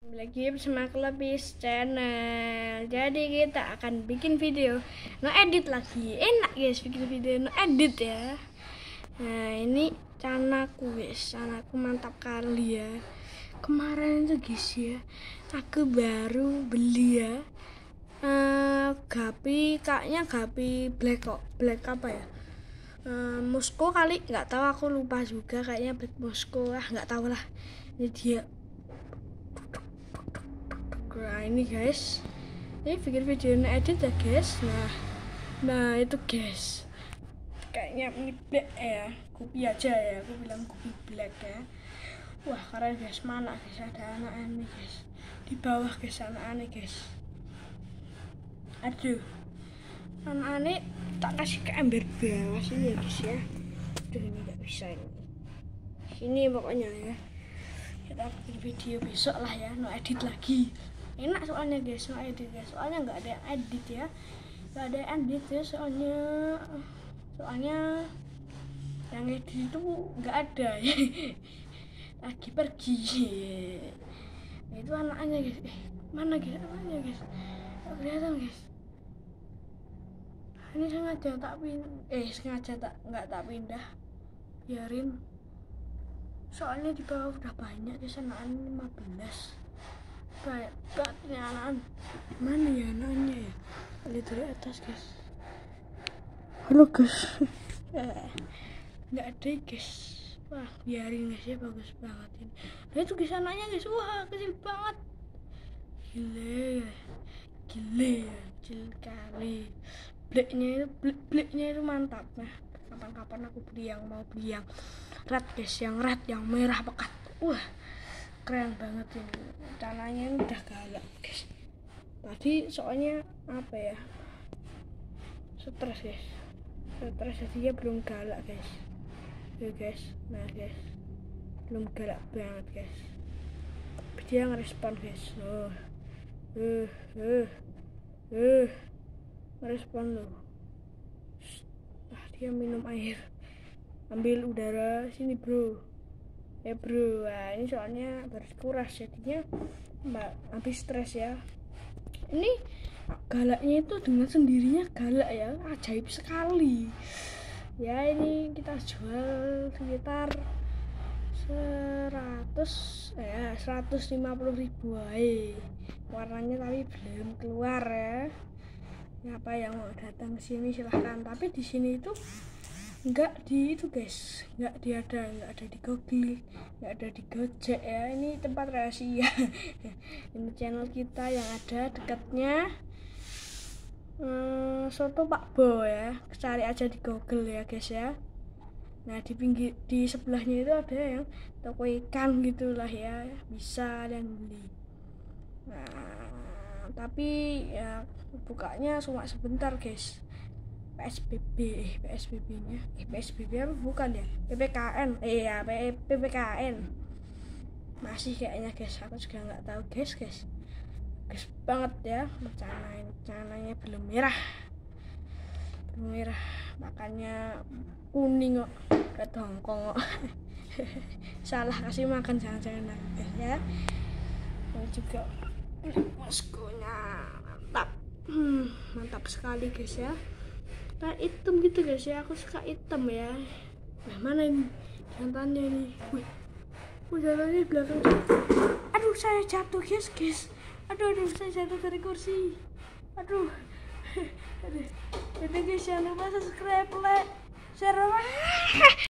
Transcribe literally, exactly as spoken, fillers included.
Lagi bersama Klubis channel. Jadi kita akan bikin video no edit lagi. Enak guys bikin video no edit ya. Nah ini canaku guys, canaku mantap kali ya. Kemarin tuh guys ya, aku baru beli ya uh, Gapi, kayaknya Gapi black kok, black apa ya, uh, Moskow kali, nggak tahu, aku lupa juga, kayaknya black Moskow lah, nggak tahu lah. Ini dia. Nah ini guys, ini bikin video edit ya guys. Nah, nah itu guys, kayaknya ini black ya, kopi aja ya, aku bilang kopi black ya. Wah keren guys, mana guys, ada anak aneh guys, di bawah guys, anak aneh guys. Aduh, anak aneh tak kasih ke ember bawah sini ya guys ya. Aduh ini nggak bisa ini. Sini pokoknya ya. Kita bikin video besok lah ya, no edit lagi. Enak soalnya guys, no edit guys, soalnya nggak ada yang edit ya, nggak ada yang edit ya, soalnya soalnya yang edit itu nggak ada ya. Lagi pergi. Nah, itu anaknya guys, eh mana guys anaknya guys, nggak kelihatan guys. Ini sengaja tak pin eh sengaja tak nggak tak pindah, biarin, soalnya di bawah udah banyak guys, anak-anak lima belas. Banyak banget nih anak-anak. Mana ya anaknya ya? Lihat dari atas guys. Halo guys. Nggak ada guys. Wah biarin guys ya, bagus banget ini. Nah itu guys anaknya guys, wah kecil banget. Gile, gile ya, kecil kali. Blacknya itu, blacknya itu mantap. Nah kapan-kapan aku beli yang mau beli yang red guys, yang red, yang merah pekat. Wah keren banget ini, cananya udah galak guys. Tadi soalnya apa ya, stres guys, stres jadi dia belum galak guys. Yo guys, nah guys, belum galak banget guys. Dia ngerespon guys. Oh, uh, uh, uh, ngerespon loh. Ah dia minum air, ambil udara sini bro. Ya bro, nah, ini soalnya berkuras jadinya mbak habis stres ya. Ini galaknya itu dengan sendirinya galak ya, ajaib sekali ya. Ini kita jual sekitar seratus ya, seratus lima puluh ribu aja. Warnanya tapi belum keluar ya. Apa yang mau datang ke sini silahkan, tapi di sini itu enggak di itu guys, enggak diada, enggak ada di Google, enggak ada di Gojek ya. Ini tempat rahasia. Ini channel kita yang ada dekatnya hmm, Soto Pak Bo ya, cari aja di Google ya guys ya. Nah di pinggir, di sebelahnya itu ada yang toko ikan gitulah ya, bisa dan beli. Nah tapi ya bukanya cuma sebentar guys. P S B B, eh P S B B-nya, eh P S B B apa bukan ya? P P K N, eh ya P P K N masih kayaknya guys, aku juga nggak tahu guys guys. Guys banget ya, cananya, cananya belum merah, belum merah, makanya kuning kok, udah dongkong kok. Salah kasih makan jangan-jangan guys ya. Ini juga Moskonya mantap, hmm, mantap sekali guys ya. Kayak hitam gitu guys ya, aku suka hitam ya. Nah mana ini jantannya nih, wih, wih jantannya di belakang. Aduh saya jatuh guys guys, aduh aduh saya jatuh dari kursi, aduh. Aduh, jadi guys jangan lupa subscribe, like, share.